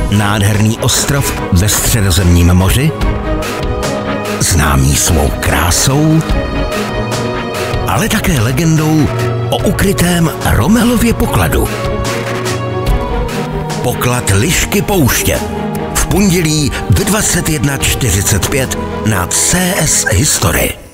Nádherný ostrov ve Středozemním moři, známý svou krásou, ale také legendou o ukrytém Romelově pokladu. Poklad Lišky pouště. V pondělí v 21:45 na CS History.